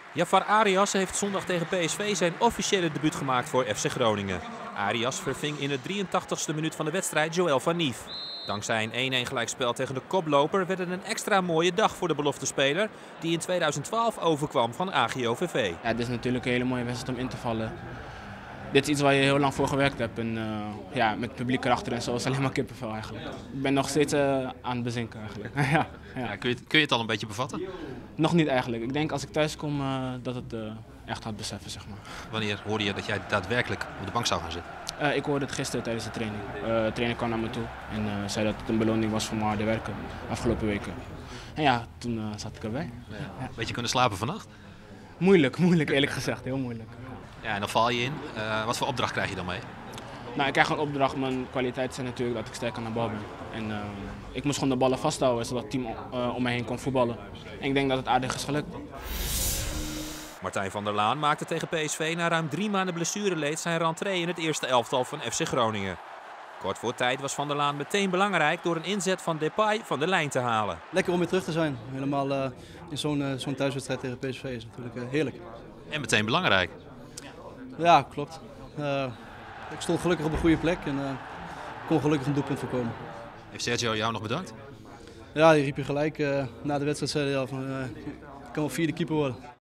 Jafar Arias heeft zondag tegen PSV zijn officiële debuut gemaakt voor FC Groningen. Arias verving in de 83ste minuut van de wedstrijd Joël van Nief. Dankzij een 1-1 gelijkspel tegen de koploper werd het een extra mooie dag voor de beloftespeler die in 2012 overkwam van AGOVV. Ja, dit is natuurlijk een hele mooie wedstrijd om in te vallen. Dit is iets waar je heel lang voor gewerkt hebt en ja, met het publiek erachter en zo is alleen maar kippenvel eigenlijk. Ik ben nog steeds aan het bezinken eigenlijk. Ja. Ja, kun je het al een beetje bevatten? Nog niet eigenlijk. Ik denk als ik thuis kom dat het echt gaat beseffen, zeg maar. Wanneer hoorde je dat jij daadwerkelijk op de bank zou gaan zitten? Ik hoorde het gisteren tijdens de training. De trainer kwam naar me toe en zei dat het een beloning was voor mijn harde werken afgelopen weken. En ja, toen zat ik erbij. Ja. Beetje kunnen slapen vannacht? Moeilijk eerlijk gezegd. Heel moeilijk. Ja, en dan val je in. Wat voor opdracht krijg je dan mee? Nou, ik krijg een opdracht. Mijn kwaliteit zijn natuurlijk dat ik sterk aan de bal ben. En ik moest gewoon de ballen vasthouden zodat het team om me heen kon voetballen. En ik denk dat het aardig is gelukt. Martijn van der Laan maakte tegen PSV na ruim 3 maanden blessureleed zijn rentree in het eerste elftal van FC Groningen. Kort voor tijd was Van der Laan meteen belangrijk door een inzet van Depay van de lijn te halen. Lekker om weer terug te zijn. Helemaal in zo'n thuiswedstrijd tegen PSV is natuurlijk heerlijk. En meteen belangrijk. Ja, klopt. Ik stond gelukkig op een goede plek en kon gelukkig een doelpunt voorkomen. Heeft Sergio jou nog bedankt? Ja, die riep je gelijk na de wedstrijd, zei hij al van ik kan wel 4e keeper worden.